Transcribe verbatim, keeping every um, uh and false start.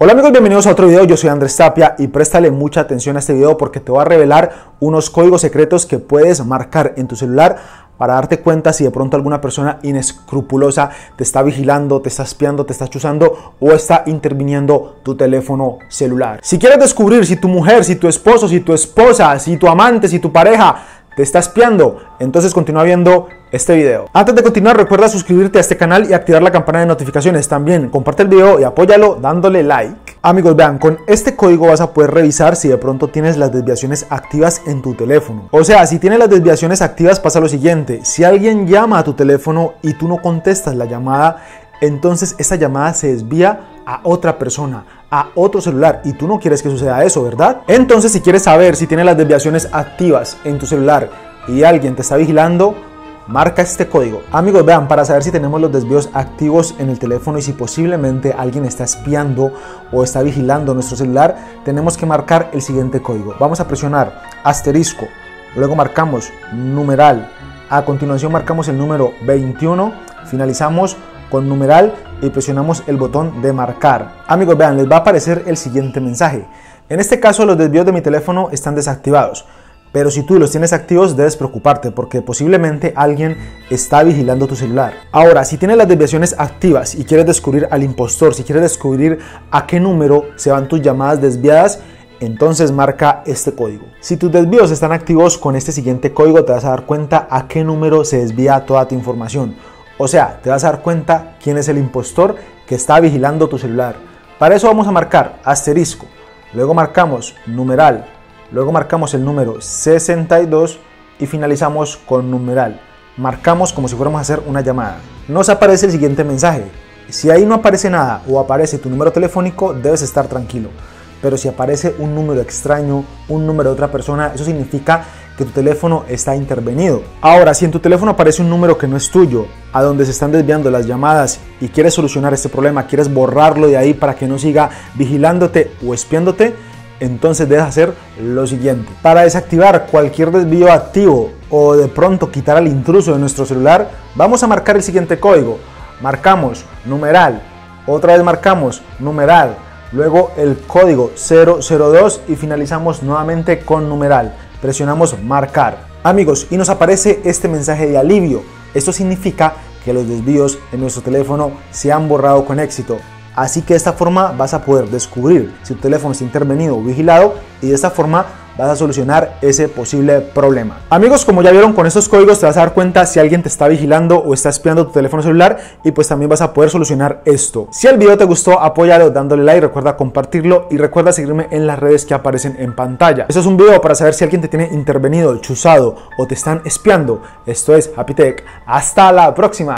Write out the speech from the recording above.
Hola amigos, bienvenidos a otro video. Yo soy Andrés Tapia y préstale mucha atención a este video porque te voy a revelar unos códigos secretos que puedes marcar en tu celular para darte cuenta si de pronto alguna persona inescrupulosa te está vigilando, te está espiando, te está chuzando o está interviniendo tu teléfono celular. Si quieres descubrir si tu mujer, si tu esposo, si tu esposa, si tu amante, si tu pareja te está espiando, entonces continúa viendo este video. Antes de continuar, recuerda suscribirte a este canal y activar la campana de notificaciones. También comparte el video y apóyalo dándole like. Amigos, vean, con este código vas a poder revisar si de pronto tienes las desviaciones activas en tu teléfono. O sea, si tienes las desviaciones activas, pasa lo siguiente: si alguien llama a tu teléfono y tú no contestas la llamada, entonces esa llamada se desvía a otra persona, a otro celular, y tú no quieres que suceda eso, ¿verdad? Entonces, si quieres saber si tienes las desviaciones activas en tu celular y alguien te está vigilando, marca este código. Amigos, vean, para saber si tenemos los desvíos activos en el teléfono y si posiblemente alguien está espiando o está vigilando nuestro celular, tenemos que marcar el siguiente código. Vamos a presionar asterisco, luego marcamos numeral, a continuación marcamos el número veintiuno, finalizamos con numeral y presionamos el botón de marcar. Amigos, vean, les va a aparecer el siguiente mensaje. En este caso, los desvíos de mi teléfono están desactivados, pero si tú los tienes activos debes preocuparte porque posiblemente alguien está vigilando tu celular. Ahora, si tienes las desviaciones activas y quieres descubrir al impostor, si quieres descubrir a qué número se van tus llamadas desviadas, entonces marca este código. Si tus desvíos están activos, con este siguiente código te vas a dar cuenta a qué número se desvía toda tu información. O sea, te vas a dar cuenta quién es el impostor que está vigilando tu celular. Para eso vamos a marcar asterisco, luego marcamos numeral, luego marcamos el número sesenta y dos y finalizamos con numeral. Marcamos como si fuéramos a hacer una llamada. Nos aparece el siguiente mensaje. Si ahí no aparece nada o aparece tu número telefónico, debes estar tranquilo. Pero si aparece un número extraño, un número de otra persona, eso significa que tu teléfono está intervenido. Ahora, si en tu teléfono aparece un número que no es tuyo, a donde se están desviando las llamadas y quieres solucionar este problema, quieres borrarlo de ahí para que no siga vigilándote o espiándote, entonces debes hacer lo siguiente. Para desactivar cualquier desvío activo o de pronto quitar al intruso de nuestro celular, vamos a marcar el siguiente código. Marcamos numeral, otra vez marcamos numeral, luego el código cero cero dos y finalizamos nuevamente con numeral. Presionamos marcar. Amigos, y nos aparece este mensaje de alivio. Esto significa que los desvíos en nuestro teléfono se han borrado con éxito. Así que de esta forma vas a poder descubrir si tu teléfono está intervenido o vigilado y de esta forma vas a solucionar ese posible problema. Amigos, como ya vieron, con estos códigos te vas a dar cuenta si alguien te está vigilando o está espiando tu teléfono celular y pues también vas a poder solucionar esto. Si el video te gustó, apóyalo dándole like, recuerda compartirlo y recuerda seguirme en las redes que aparecen en pantalla. Esto es un video para saber si alguien te tiene intervenido, chuzado o te están espiando. Esto es Happy Tech. Hasta la próxima.